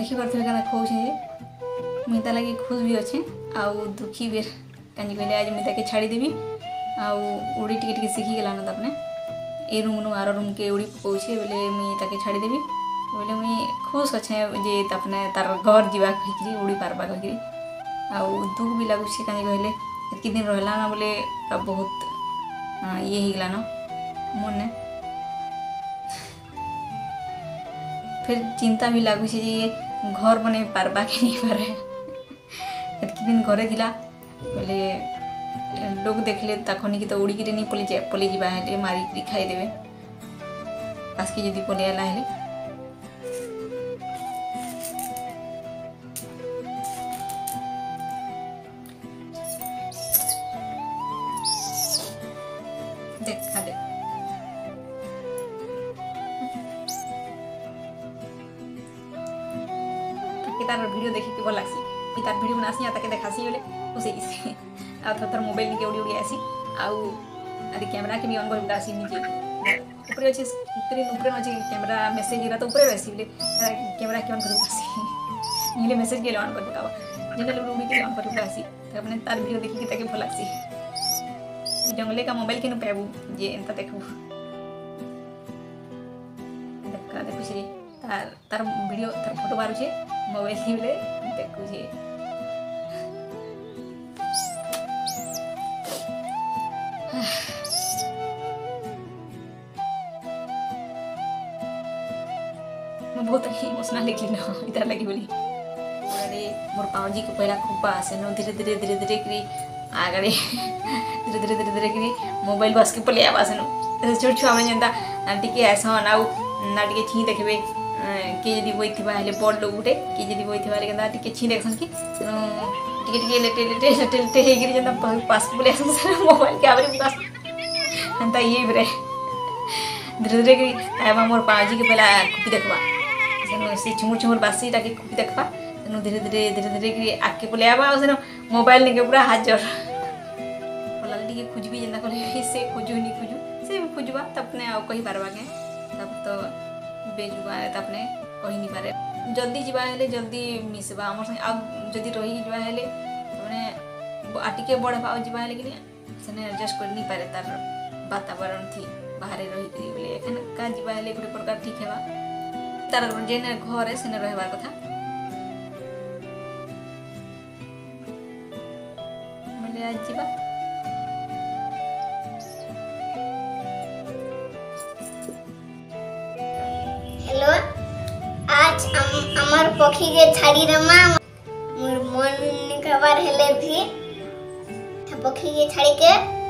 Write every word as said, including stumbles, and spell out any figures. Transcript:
देखी पारे क्या खोजे मुई ता लगे खुश भी अच्छे आउ दुखी भी कहीं कहले आज मुझे ताके छाड़ीदेवी आउ उड़ी टिके टिके शिखी गलान तपने ए रूम नु आर रूम के उड़ी पहुँचे बोले मुई ताके छाड़ीदेवी बोले मुई खुश अच्छे जे तपने तार घर जीवा कहीकि उड़ी पार्बा कहीकि आउ दुख भी लगुच कहीं कहले एतकी दिन रहा ना बोले बहुत ये होगलान मन फिर चिंता भी लगुच घर बने पार्बा कि नहीं पारे एतकी दिन घरे थिला बोले लोग देखले तखनी कि तो उड़ीकी नहीं पलि पलि जावा हेले मारिक खाईदेवे आसकी जदि पलियाला हेले देखा दे तार वीडियो देखी के भल लासी तार वीडियो बनासी ताके देखासी बोले खुशी से आ थर थर मोबाइल निके उड़ी उड़ी आसी आउ आदि कैमरा के भी ऑन कर आसी निके ऊपर अछि स्क्रीन ऊपर अछि कैमरा मैसेज इरा तो ऊपर आसी बोले कैमरा के ऑन कर आसी नीले मैसेज के ऑन कर बतावा जेने लोग उड़ी के ऑन कर आसी त अपने तार वीडियो देखी के ताके भल लासी जंगले का मोबाइल के न पेबू जे एंता देखू देखा देखु से तार तार वीडियो तार फोटो मारू छे मोबाइल ही बोले देखू छे मैं बहुत इमोशनल लिखी ना इधर लगी बोली अरे मोर पाउजी को पहला खूब आसे न धीरे धीरे धीरे धीरे करी आगे धीरे धीरे धीरे धीरे करी मोबाइल बस के पलिया आसे न छोट छुआ में जेंता टिके आसन आउ ना टिके छी देखबे के जदी बोई थिबा हेले बड़ लोग उठे के जदी बोई थिबा लेकिन टिके छी देखसन की टिके टिके लेटे लेटे लेटे लेटे हे गिरी जेंता पास के पलिया आसन मोबाइल के आवरे पास अंता ये बरे धीरे धीरे करी आबा मोर पाउजी के पहला कुपी देखबा सेनो से चुमुर चुमुर बासी टाके कुपी देखबा सेनो धीरे धीरे धीरे धीरे करी आके पलिया आबा सेनो मोबाइल ने के पूरा हाजर बोलाली के खुजबी जेंता कहले से खोजू नहीं खोजू से खोजबा तपने आ कहि पारबा के तब तो बेजुबा तपने कहि नहीं पारे जल्दी जीवा हेले जल्दी मिसबा हमर संग आ जदी रही जीवा हेले तपने आटिके बड़ पाउ जीवा हेले कि सने एडजस्ट कर नहीं पारे तार वातावरण थी बाहर रही करी बोले एखन का जीवा हेले गुटे प्रकार ठीक हेबा तार जेने घर है सेने रहबार कथा बोले आज जीवा हेलो आज अमर पखी के छाड़ी रमा मोर मन निकबार हेले भी पखी के छाड़ी के